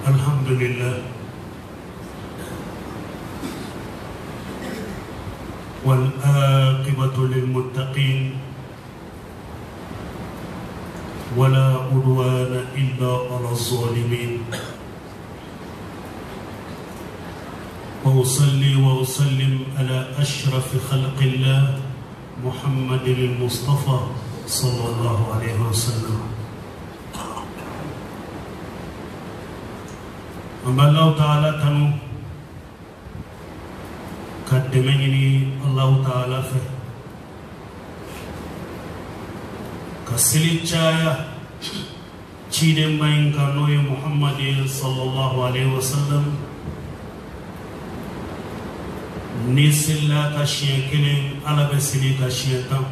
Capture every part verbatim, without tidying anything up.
الحمد لله والعاقبة للمتقين ولا عدوان إلا على الظالمين وأصلي وأسلم على أشرف خلق الله محمد المصطفى صلى الله عليه وسلم. أما الله تعالى تنو قدمني الله تعالى في كسلي جايا چيدم باين كانوي محمد صلى الله عليه وسلم نسلا كشيء كلين على بسلي كشيء تام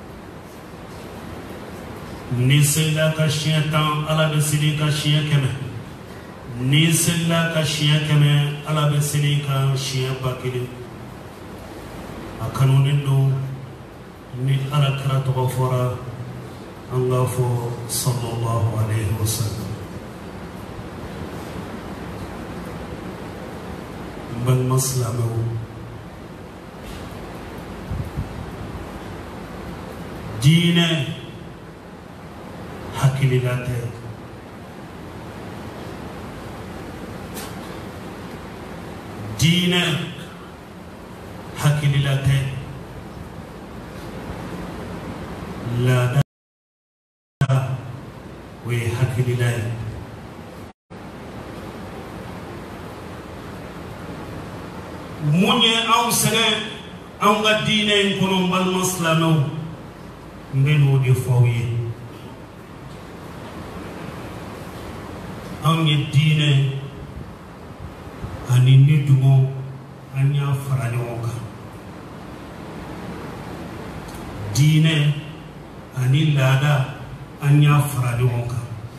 نسلا كشيء تام على بسلي كشيء كم نسلا كشيء كم على بسلي كشيء باكلي أكنون إنه من على كرات غفورا الله صلى الله عليه وسلم بل مسلمه دين حكيلاته دين حكيلاته لا دا وحكيلاته مني أو سنة أو دين يكون بالمسلمه mbeno di fawye ange dine ani nidumo anya faranyoka dine ani lada anya faranyoka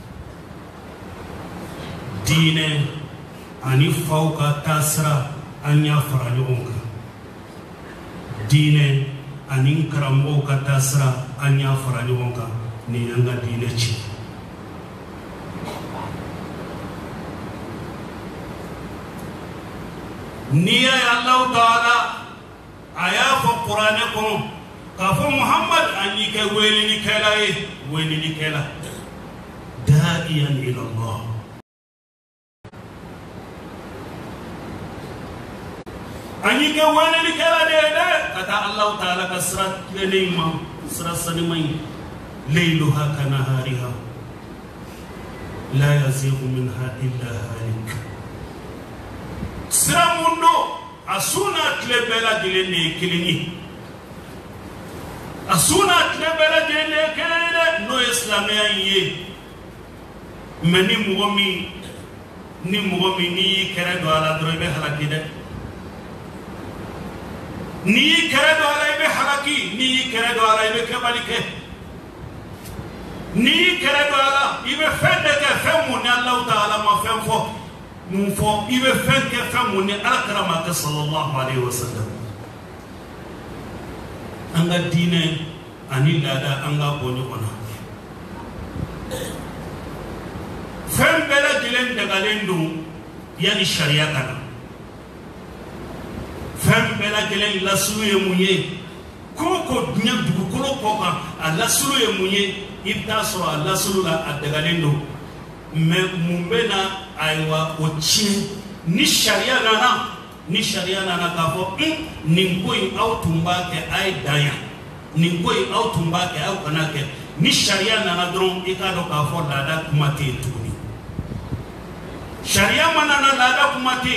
dine ani fawka tasra anya faranyoka dine anin karambo ka tasra anya faranyoka ni anga dine chi niya Allah taala aya fa qur'an ko ka fa muhammad anyi ke weli ni kala e weli ni kala da'iyan ila Allah anyi ke weli ni kala de de kata Allah taala kasrat leima srat sanimai layluha kanahariha la yazighu minha illa halik sramundo asuna klebela dilene kilini asuna klebela dilene kelele no islamia yi meni mugomi ni mugomi ni kere do ala drobe halakide ni kere do ala ibe halaki ni kere do ala ibe kebalike ni kere do ala ibe fende ke femu ni Allah taala ma femfo mufo ibe fenke femu ni akrama ka sallallahu alaihi wasallam anga dine ani lada anga bonu ona fem bela dilen daga lendu yani sharia kana fem bela dilen lasulu ye munye koko dunya dugu kolo koka alasulu ye munye ibta so alasulu la daga lendu me mumbena aywa ochi ni sharia nana ni sharia nana kafo ninkoi au tumbake ay daya ninkoi au tumbake au kanake ni sharia nana dron ikado kafo lada kumate tuni sharia manana lada kumate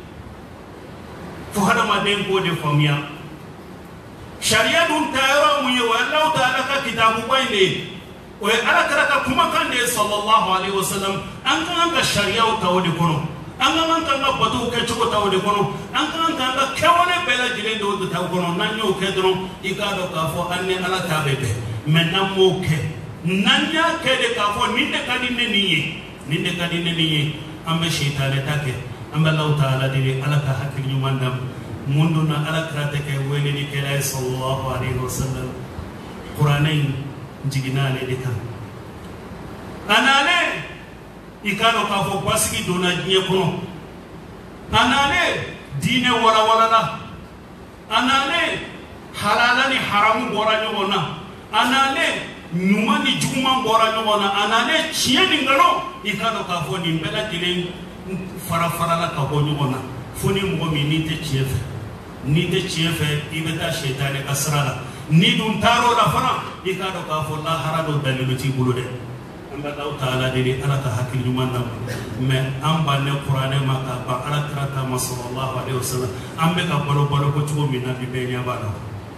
fuhada maden ko de famia sharia dun tayara muye wa Allah taala ka kitabu bayle o ala karaka kuma kan de sallallahu alaihi wasallam an kan ga sharia o tawde kono an kan kan ga batu ke chuko tawde kono an kan kan ga kewale bela jile do taw kono nanyo ke dron ikado ka fo anne ala tabebe menam mo ke nanya ke de ka fo ninde kadine niye ninde kadine niye ambe shaytan take ambe Allah taala de ala ka hakil nyumandam munduna ala karate ke wele ni ke sallallahu alaihi wasallam qur'anain jigina le dekan anale ikano ka fo basigi dona diɲɛ kɔnɔ anale diinɛ wala wala la anale halala ni haramu bɔra ɲɔgɔn na anale ɲuman ni juguman bɔra ɲɔgɔn na anale tiɲɛ ni ngalon ikano ka fo nin bɛɛ lajɛlen fara farala ka bɔ ɲɔgɔn na fo ni mɔgɔ min n'i tɛ tiɲɛ fɛ n'i tɛ tiɲɛ fɛ i bɛ taa sɛtanɛ ka sira la ni dun taar'o la fana i k'a dɔn k'a fɔ lahara dɔ dalilu t'i bolo dɛ an bɛ Alahu taala deli ala ka hakili ɲuman d'a ma mais an bannen kuranɛ ma ka ban alakira ta ma sallallahu alaihi wasallam an bɛ ka balo balo ko cogo min na bi bɛɛ ɲɛ b'a la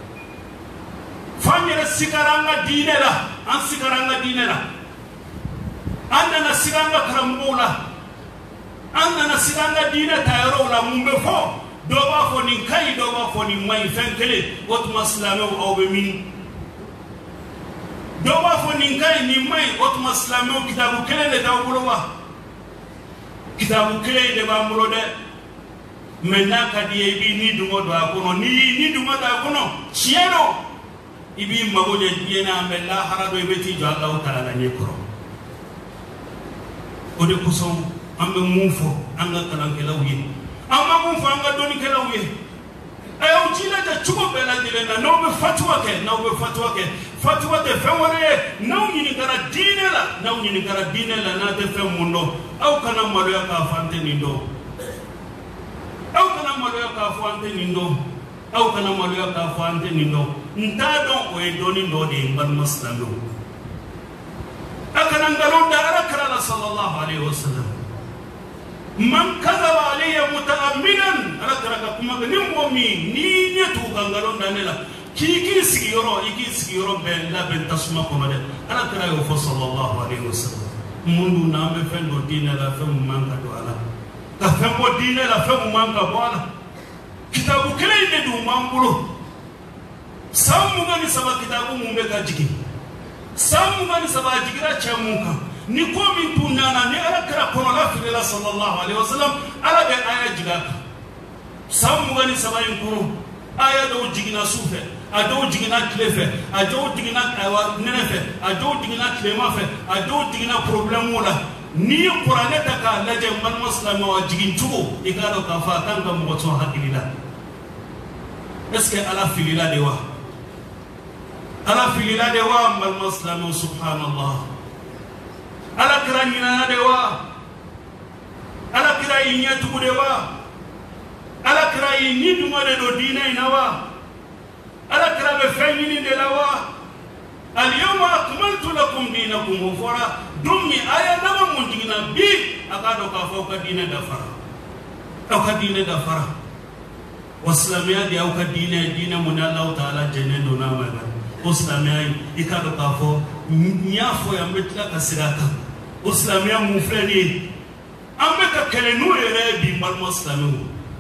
f'an yɛrɛ sigara an ka diinɛ la an sigara an ka diinɛ la an nana siga an ka karamɔgɔw la an nana siga an ka diinɛ tayɔrɔw la mun bɛ fɔ dɔ b'a fɔ nin ka ɲi dɔ b'a fɔ nin man ɲi fɛn kelen o tuma silamɛw aw bɛ min dɔ b'a fɔ nin ka ɲi nin man ɲi o tuma silamɛw kitabu kelen de t'aw bolo wa kitabu kelen de b'an bolo dɛ mɛ n'a ka di ye i b'i ni dungo don a kɔnɔ n'i y'i ni dungo don a kɔnɔ tiɲɛ don i b'i mago ɲɛ diɲɛ na mɛ lahara dɔ i bɛ t'i jɔ Alahu taala ɲɛ kɔrɔ o de kosɔn an bɛ mun fɔ an ka kalankɛlaw ye an ma mun fɔ an ka dɔnnikɛlaw ye a y'aw jilaja cogo bɛɛ lajɛlen na n'aw bɛ fatuwa kɛ n'aw bɛ fatuwa kɛ fatuwa tɛ fɛn wɛrɛ ye n'aw ɲininkara diinɛ la n'aw ɲininkara diinɛ la n'a tɛ fɛn mun dɔn aw kana maloya k'a fɔ an tɛ nin dɔn aw kana maloya k'a fɔ an tɛ nin dɔn aw kana maloya k'a fɔ an tɛ nin dɔn n t'a dɔn o ye dɔnni dɔ de ye n balima silamɛw a kana nkalon da alakira la sallallahu alaihi wasallam man kadaba alayya muta'amminan ala taraka kuma ni mɔgɔ min ni ɲɛ tugu ka nkalon da ne la k'i k'i sigiyɔrɔ i k'i sigiyɔrɔ bɛɛ labɛn tasuma kɔnɔ dɛ ala kira y'o fɔ sallallahu alayhi wa sallam mun dun n'an bɛ fɛn dɔ diinɛ la fɛn mun man ka don a la ka fɛn bɔ diinɛ la fɛn mun man ka bɔ a la kitabu kelen de dun b'an bolo san mugan ni saba kitabu mun bɛ ka jigin san mugan ni saba a jigira cɛ mun kan ni ko min tun nana ni ala kira kɔnɔla filila sallallahu alaihi wasallam ala bɛ aya jigin a kan san mugan ni saba in kɔnɔ aya dɔw jiginna su fɛ a dɔw jiginna tile fɛ a dɔw jiginna nɛnɛ fɛ a dɔw jiginna tilema fɛ a dɔw jiginna problème la n'i ye kuranɛ ta k'a lajɛ n balima silamɛw a jigin cogo i k'a dɔn k'a fɔ a kan ka mɔgɔ sɔn hakili la est ce que ala filila de wa ala filila de wa n balima silamɛw subhanallah ala kira ɲinana de wa ala kira y'i ɲɛ tugu de wa ala kira y'i ni dungo de don diinɛ in na wa ala kira bɛ fɛn ɲini de la wa al-yawma akmaltu lakum dinakum o fɔra don min a ye laban mun jiginna bi a k'a dɔn k'a fɔ aw ka diinɛ dafara aw ka diinɛ dafara wa silamɛya de y'aw ka diinɛ ye diinɛ mun ni Alahu taala jɛnnen don n'a ma o silamɛya in i k'a dɔn k'a fɔ n y'a fɔ yan n bɛ tila ka segin a kan o silamɛya mun filɛ nin ye an bɛ ka kɛlɛ n'o yɛrɛ ye bi balima silamɛw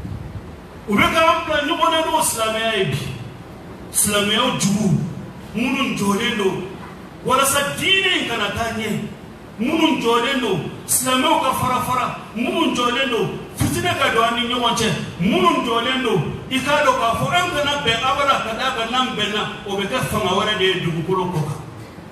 u bɛ k'an bila ɲɔgɔn na n'o silamɛya ye bi silamɛyaw jugu minnu jɔlen don walasa diinɛ in kana taa ɲɛ minnu jɔlen don silamɛw ka fara fara minnu jɔlen don fitinɛ ka don an ni ɲɔgɔn cɛ minnu jɔlen don i k'a dɔn k'a fɔ an kana bɛn abada ka d'a kan n'an bɛnna o bɛ kɛ fanga wɛrɛ de ye dugukolo kɔ kan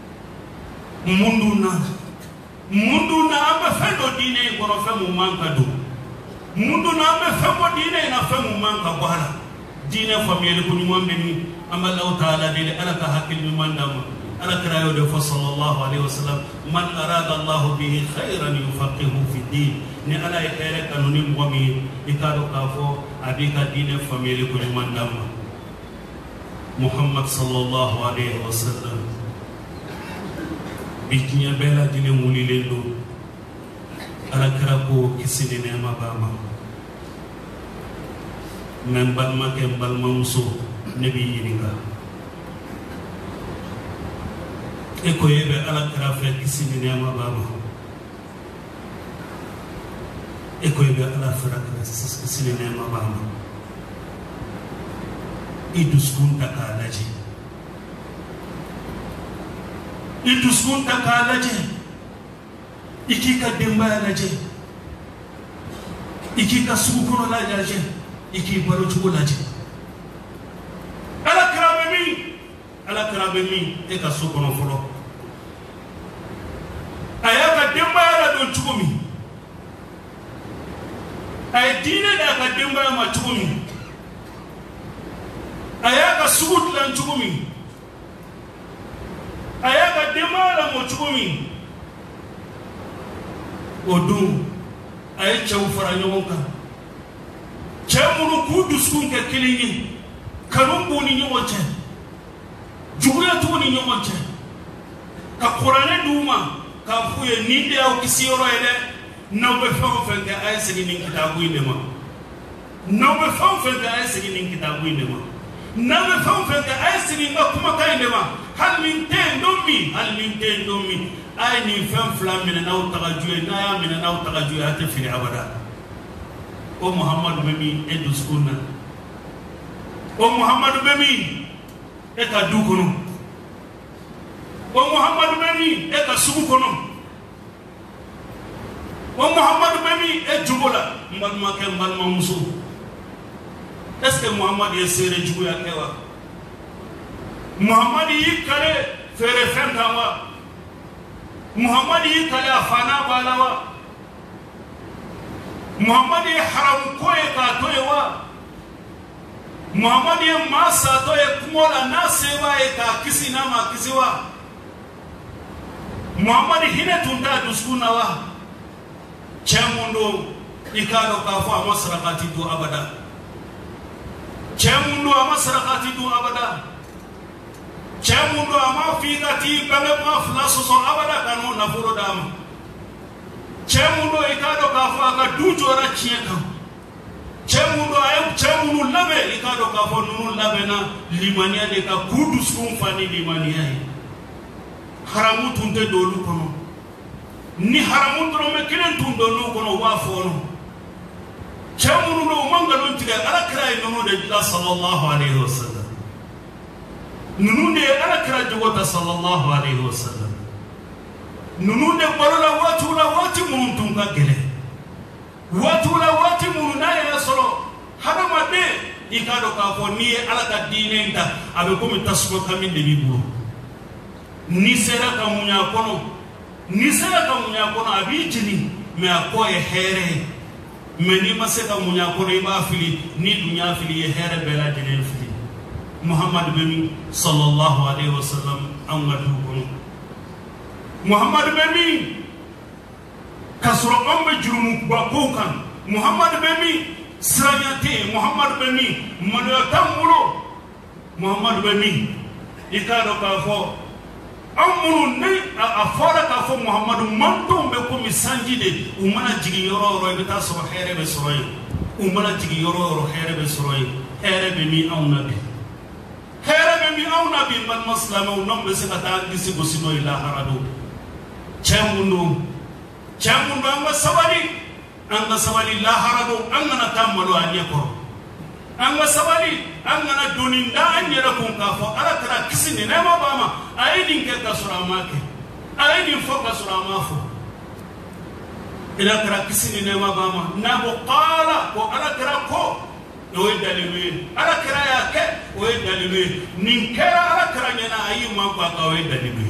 mun dun na mun dun na an bɛ fɛn dɔ diinɛ in kɔnɔ fɛn mun man ka don mun dun na an bɛ fɛn bɔ diinɛ in na fɛn mun man ka bɔ a la diinɛ faamuyali ko ɲuman bɛ min an bɛ Alahu taala deli ala ka hakili ɲuman d'a ma ala kira y'o de fɔ sallallahu alaihi wasallam man arada Allahu bihi khayran yufaqihu fi din ni ala ye hɛrɛ kanu ni mɔgɔ min ye i k'a dɔn k'a fɔ a b'i ka diinɛ faamuyali ko ɲuman d'a ma Muhammad sallallahu alaihi wasallam bi diɲɛ bɛɛ lajɛlen wulilen don ala kira ko kisi ni nɛɛma b'a ma mɛ n balimakɛ n balimamuso ne b'i ɲininka e ko e bɛ ala kira fɛ kisi ni nɛɛma b'a ma e ko e bɛ ala fɛ kisi ni nɛɛma b'a ma i dusukun ta k'a lajɛ i dusukun ta k'a lajɛ i k'i ka denbaya lajɛ i k'i ka sugu kɔnɔla lajɛ i k'i balo cogo lajɛ ala kira bɛ min ala kira bɛ min e ka so kɔnɔ fɔlɔ a y'a ka denbaya ladon cogo min ay diine da ka demba ma chugumi aya ka sugut lan chugumi aya ka demba la mo chugumi odum ay chaw fara nyonka chamunu ku duskun ke kilingi kanum boni nyonche juguya to ni nyonche ka qur'ane duma ka fuye ninde aw kisiyoro ele no be fam fen ka ay sigi nin kitabu indema no be fam fen ka ay sigi nin kitabu indema no be fam fen ka ay sigi nga kuma ka indema hal min ten domi hal min ten domi ay ni fam flam min naw tagajuye na ya min naw tagajuye ate fili abada o muhammad bemi e duskunna o muhammad bemi e ka dukuno o muhammad bemi e ka subu kono o muhammad bemi e jugola mbalma ke mbalma muso est ce que muhammad e sere jugo ya kewa muhammad yi kale fere fentawa muhammad yi kale afana balawa muhammad yi haram ko e ka toyewa muhammad yi masa to e kumola na sewa e ka kisi na ma kisiwa muhammad hine tunda duskuna wa chemundo ikado ka fa masrakati du abada chemundo masrakati du abada chemundo ama figati bale ma flaso so abada kanu na furo dama chemundo ikado ka fa ka dujora chieka chemundo ayo chemundo labe ikado ka fa nunu labe na limania de ka kudus kum fani limania haramu tunte dolu kono ni haramu tro me kelen tun dolu kono wa fono chamunu no mangalo tiga ala kray no de la sallallahu alaihi wasallam nunu de ala kray jogota sallallahu alaihi wasallam nunu de balola watu la wati mun tun ka gele watu la wati mun na ya solo hada made ikado ka fo ni ala ka dine nda abe ko mi tasbo kamin de bibu ni sera ka munya kono ni sera ka munya kono abi jini me akoye here me ni maseka munya kono iba fili ni dunya fili ye here bela jene fili muhammad bemi sallallahu alaihi wasallam amadu kono muhammad bemi kasro ambe jurumu ba ko kan muhammad bemi sranyate muhammad bemi mano tamulo muhammad bemi ikado ka fo amuru ne afara ka fo muhammadu manto be ko misanji de umana jigi yoro ro be ta so here be so yi umana jigi yoro ro here be so yi here be mi aw nabi here be mi aw nabi man muslima u nombe se kata disi go sino ila harado chemuno chemuno anga sabali anga sabali la harado anga na tamalo anye ko anga sabali anga na doninda anye ra kun ka fo ala tara kisini ne ma bama aidin ke kasura ke aidin fo kasura ma fo ila tara kisini ne ma bama na bo qala ko ala tara ko o dalilu ala tara ya ke o dalilu nin kera ala tara nyana ayi ma ba ka o dalilu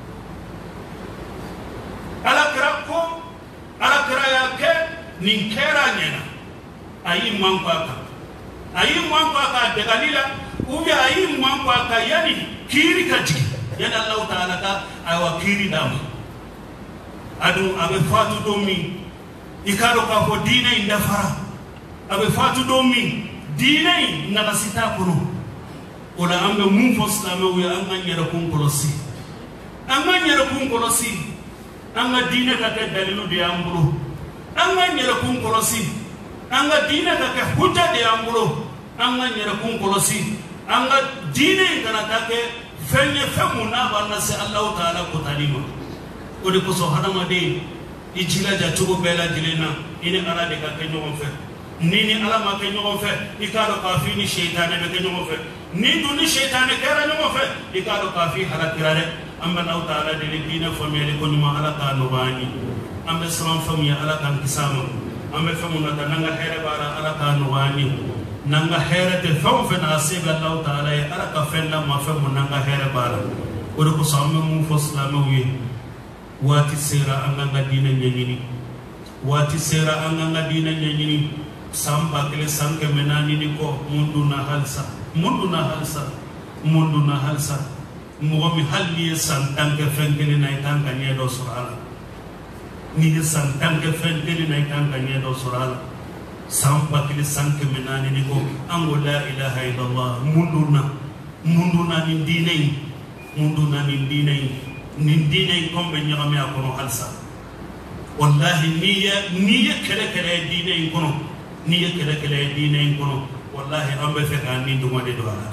ala tara ko ala tara ya ke nin kera nyana ayi ma ba ka ayi mwamba ka de galila ubi ayi mwamba ka yani kiri ka jigi yana Allah ta'ala ka aywa kiri dama adu abe fatu domi ikaro ka fo dine inda fara abe fatu domi dine na kasita kono ola ambe mun fo islamu ya anga nyera kun kolosi anga nyera kun kolosi anga dine ka ke dalilu de ambulo anga nyera kun kolosi anga dine ka ke hujja de ambulo anga nyera kun kolosi anga dine kana take fenye femuna banna se Allah ta'ala ko talima odi ko so hadama de ijila ja tugo bela dilena ini ala de ka ke nyogon fe nini ala ma ke nyogon fe ikado ka fi ni shaytan be ke nyogon fe ni duni shaytan ke ra nyogon fe ikado ka fi halakirare amba Allah ta'ala de dine famele ko nyuma ala ka no bani ambe salam famiya ala kan kisama ambe famuna tananga here bara ala ka no bani nanga here te faw fe na se Allah ta'ala ala ka fenna ma fe mo nanga here bara o ko samme mu fo islamu wi wati sera anga dina nyini wati sera anga dina nyanyini samba kele sanke menani ni ko mundu na halsa mundu na halsa mundu na halsa mo mi halli santanke fengele na itanga nyedo surala ni santanke fengele na itanga nyedo surala samba kele sanke menani ni ko ango la ilaha illallah mundu na mundu na ni dine mundu na ni dine ni dine kombe nyame akono halsa wallahi niya niya kele kele dine kono niya kele kele dine kono wallahi ambe fe kan ni duma de do ala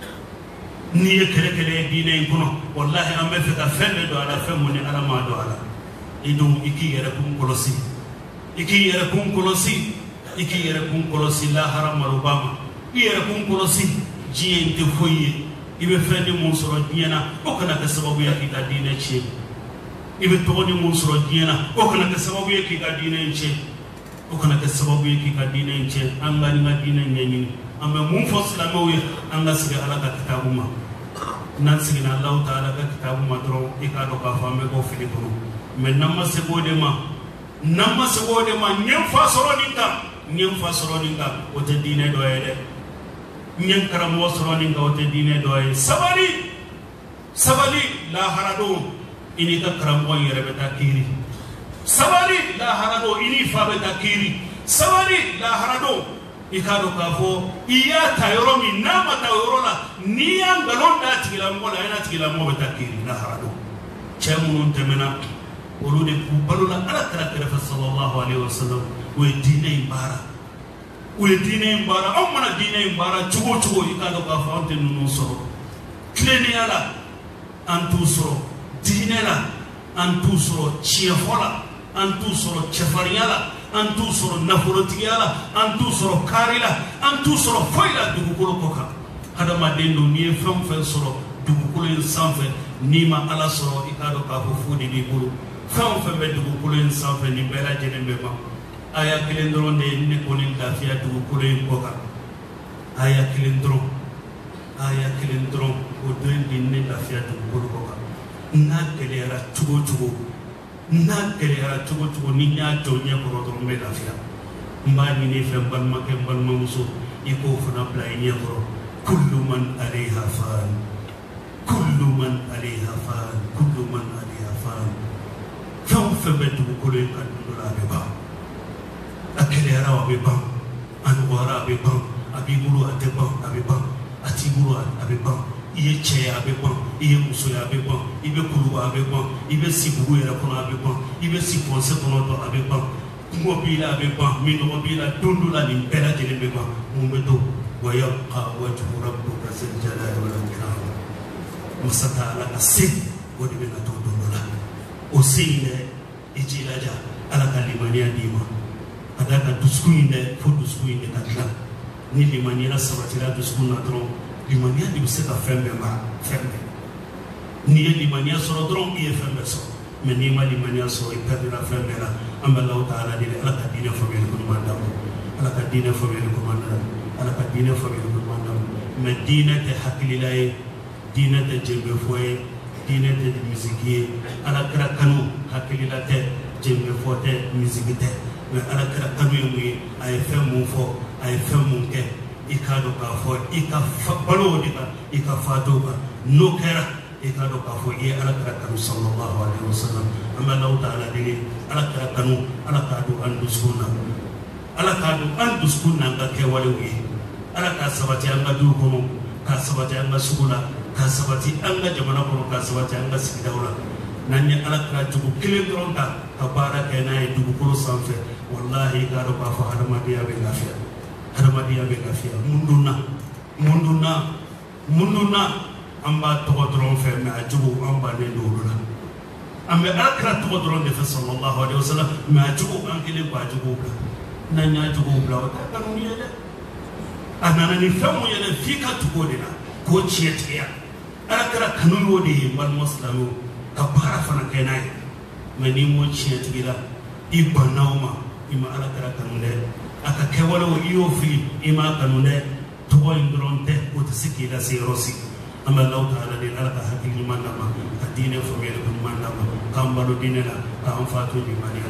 niya kele kele dine kono wallahi ambe fe ka fende do ala fe mun ala ma do ala idum iki yere kum kolosi iki yere kum kolosi iki yere kum kolosi la haram marubama yere kum kolosi jiye te foye ibe fende mun soro diena o kana ka sababu ya ki ka dine chi ibe togoni mun soro diena o kana ka sababu ya ki ka dine chi o kana ka sababu ya ki ka dine chi anga ni madina nyenyi amma mun fo islamo wi anga siga ala ka kitabu ma nan siga na allah taala ka kitabu ma dro e ka do ka fa me ko fili ko men namma se bode ma namma se bode ma nyem fa soro ninka nyem fa soro ninka o te dine do yede nyem karamo soro ninka o te dine do yede sabali sabali la harado ini ka karamo yere beta kiri sabali la harado ini fa beta kiri sabali la harado ikado kafo iya tayoro mi nama tayoro la ni angalon da tigila mola ina tigila mo beta kiri la harado chemunun temena ولود كوبالولا على كركرة صلى الله عليه وسلم ودينه بارا ودينه بارا أو من دينه بارا تبو تبو يكادو كافون تنونسرو كلني على أنتوسرو دينه لا أنتوسرو تشيفولا أنتوسرو تشفريالا أنتوسرو نفورتيالا أنتوسرو كاريلا أنتوسرو فايلا دبوكولو كوكا هذا ما دينو نيه فم فسرو دبوكولو إنسان نيما على سرو يكادو كافو فودي ديبولو fɛn fɛn bɛ dugukolo in sanfɛ nin bɛɛ lajɛlen bɛ ban aya kelen dɔrɔn de ye ne kɔni lafiya dugukolo in kɔ kan aya kelen dɔrɔn aya kelen dɔrɔn o dɔ in de ne lafiya dugukolo kɔ kan n'a gɛlɛyara cogo cogo n'a gɛlɛyara cogo cogo ni n y'a jɔ ɲɛ kɔrɔ dɔrɔn n bɛ lafiya n b'a ɲini fɛ n balimakɛ n balimamuso i k'o fana bila i ɲɛ kɔrɔ kullu man alayha fan kullu man alayha fan kullu man alayha fan fɛn fɛn bɛ dugukolo in kan don dɔ la a bɛ ban a gɛlɛyara a bɛ ban a nɔgɔyara a bɛ ban a b'i bolo a tɛ ban a bɛ ban a t'i bolo a bɛ ban i ye cɛ ye a bɛ ban i ye muso ye a bɛ ban i bɛ kuluba a bɛ ban i bɛ si bugu yɛrɛ kɔnɔ a bɛ ban i bɛ si kɔnse kɔnɔ dɔn a bɛ ban kungo b'i la a bɛ ban minɔgɔ b'i la don dɔ la nin bɛɛ lajɛlen bɛ ban mun bɛ to wa yabqa wajhu rabbika zil jalali wal ikram masa Taala ka se o de bɛ na to don dɔ la o se in dɛ i j'i laja Ala ka limaniya d'i ma a da ka dusukun in dɛ fo dusukun in de ka dilan ni limaniya sabatira dusukun na dɔrɔn limaniya de bɛ se ka fɛn bɛɛ mara fɛn bɛɛ n'i ye limaniya sɔrɔ dɔrɔn i ye fɛn bɛɛ sɔrɔ mɛ n'i ma limaniya sɔrɔ i perdira fɛn bɛɛ la an bɛ Alahu Taala deli Ala ka diinɛ faamuyali ko ɲuman d'an ma Ala ka diinɛ faamuyali ko ɲuman d'an ma Ala ka diinɛ faamuyali ko ɲuman d'an ma mɛ diinɛ tɛ hakilila ye diinɛ tɛ jɛnbɛfɔ ye diinɛ tɛ misiki ye Alakira kanu hakilila tɛ jɛnbɛfɔ tɛ misiki tɛ mɛ Alakira kanu ye mun ye a ye fɛn mun fɔ a ye fɛn mun kɛ i k'a dɔn k'a fɔ i ka balo o de kan i ka fato kan n'o kɛra i k'a dɔn k'a fɔ i ye Alakira kanu sallallahu alaihi wasallam an bɛ Alahu Taala deli Alakira kanu Ala k'a don an dusukun na Ala k'a don an dusukun n'an ka kɛwalew ye Ala k'a sabati an ka duw kɔnɔ k'a sabati an ka sugu la k'a sabati an ka jamana kɔnɔ k'a sabati an ka sigidaw la n'an ye Alakira jogo kelen dɔrɔn ta ka baara kɛ n'a ye dugukolo sanfɛ wallahi i k'a dɔn k'a fɔ hadamadenya bɛ lafiya hadamadenya bɛ lafiya mun dun na mun dun na mun dun na an b'a tɔgɔ dɔrɔn fɛ mɛ a jogo an bannen don olu la an bɛ Alakira tɔgɔ dɔrɔn de fɛ sallallahu alaihi wasallam mɛ a jogo an kelen b'a jogo bila n'an y'a jogo bila o tɛ kanu ye dɛ a nana ni fɛn mun ye dɛ f'i ka tugu o de la k'o tiɲɛ tigiya Alakira kanu y'o de ye balima silamɛw ka baara fana kɛ n'a ye mɛ n'i m'o tiɲɛ tigi la i banna o ma i ma Alakira kanu dɛ a ka kɛwalew i y'o fili i m'a kanu dɛ tɔgɔ in dɔrɔn tɛ o tɛ se k'i lase yɔrɔ si an bɛ Alahu Taala deli Ala ka hakili ɲuman d'an ma ka diinɛ faamuyali ko ɲuman d'an ma k'an balo diinɛ la k'an fa to limaniya la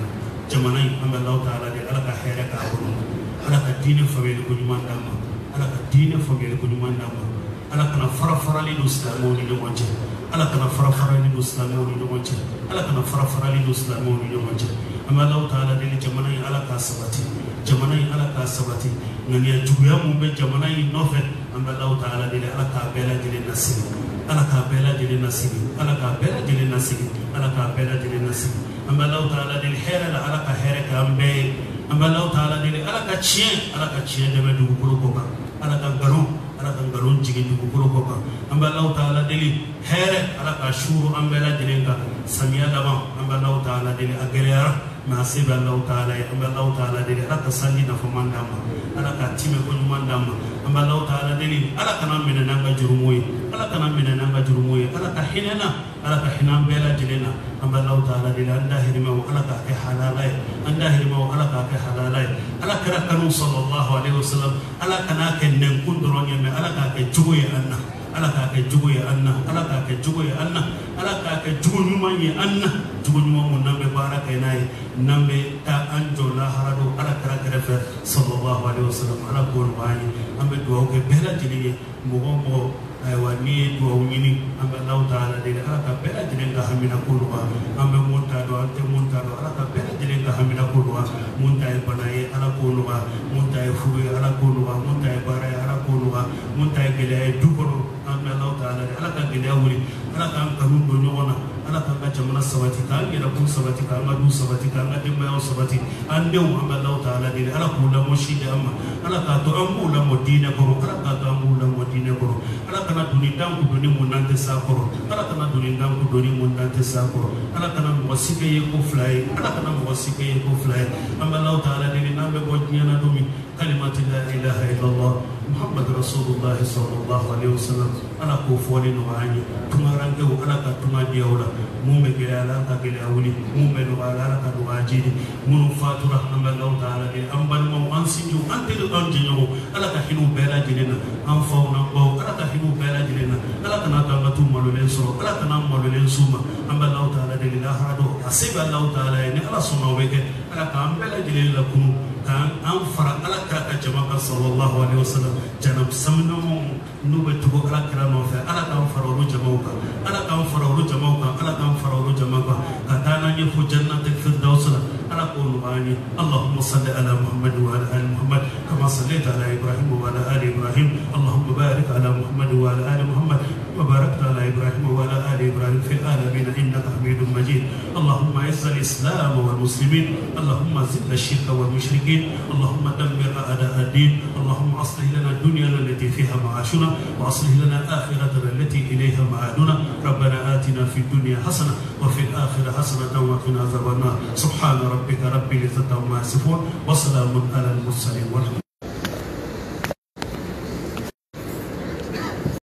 jamanai amba Allah taala de ala ka khaira ka ko ala ka dine famel ko nyuma ndama ala ka dine famel ko nyuma ndama ala kana fara fara li islamo ni do wonje ala kana fara fara li islamo ni do wonje ala kana fara fara li islamo ni do wonje amba Allah taala de jamanai ala ka sabati jamanai ala ka sabati ngani ya juya mu be jamanai nofe amba Allah taala de ala ka bela de nasibi ala ka bela de nasibi ala ka bela de nasibi ala ka bela de nasibi amba Allah taala de hera la ala ka hera ka ambe amba Allah taala de ala ka chien ala ka chien de du ko ko ala ka garo ala ka garo jigi du ko ko amba Allah taala de hera ala ka shuru amba la de nga samiya dama amba Allah taala de agelera ma sebe Allah taala amba Allah taala de ala ka sandi na famanda ma ala ka time ko nyumanda ma amba Allah taala de ala kana mena nanga jurumoy ala kana mena nanga jurumoy ala ka hinena ala ka hinan bela jilena amba Allah taala de anda hirima ala ka ke halalai anda hirima ala ka ke halalai ala kara kanu sallallahu alaihi wasallam ala kana ke nen kundro nyame ala ka ke jugoy anna ala ka ke jugoy anna ala ka ke jugoy anna ala ka ke jugo nyuma ye anna jugo nyuma mo nambe baraka inai nambe ta anjo la harado ala kara kara fe sallallahu alaihi wasallam ala ko wani ambe do ke bela jiliye mo mo aywa ni do nyini ambe Allah taala de ala ka bela jile nga hamina ko do ambe monta do ante monta do ala ka bela jile nga hamina ko do monta e banaye ala ko do monta e fuwe ala ko do monta e bare ala ko do monta e gele e dukoro ambe Allah taala de ala ka gele wuri ala ka kanu do nyona ala ka ka jamana sabati ka ngira ku sabati ka ma du sabati ka ma demba yo sabati ande o ambe Allah taala de ala ko la mo shide amma ala ka to amu la mo dine ko ala ka to amu la mo dine ko ala kana duni dangu duni munante sakoro ala kana duni dangu duni munante sakoro ala kana wasike ye ko fly ala kana wasike ye ko fly amma Allah taala de nambe bo nyana dumi kalimatu la ilaha illallah muhammad rasulullah sallallahu alaihi wasallam ala ko foni no ani tumarange o ala ka tuma diawla mume gele ala ka gele awli mume no ala ka do ajidi munu fatura amma Allah taala de ambal mo ansinju ante do anjinyo ala ka hinu bela jinena am fauna bo ala ka hinu bela jinena ala kana ta matu malulen so ala kana malulen suma amma Allah taala de la hado asiba Allah taala ne ala suma weke ala ka ambela jinela kunu kan an fara ala ka ka jama'a sallallahu alaihi wasallam janab samno nube tugo ala kira no fa ala ka fara ru jama'a ala ka fara ru jama'a ala ka fara ru jama'a katana ni fu jannat firdaus ala ko nubani allahumma salli ala muhammad wa ala ali muhammad kama sallaita ala ibrahim wa ala ali ibrahim allahumma barik ala muhammad wa ala ali muhammad وباركت على ابراهيم وعلى ال ابراهيم في العالمين انك حميد مجيد اللهم اعز الاسلام والمسلمين اللهم ذل الشرك والمشركين اللهم دمر اعداء الدين اللهم اصلح لنا الدنيا التي فيها معاشنا واصلح لنا الاخره التي اليها معادنا ربنا اتنا في الدنيا حسنه وفي الاخره حسنه وقنا عذاب النار سبحان ربك رب العزه عما يصفون وسلام على المرسلين والحمد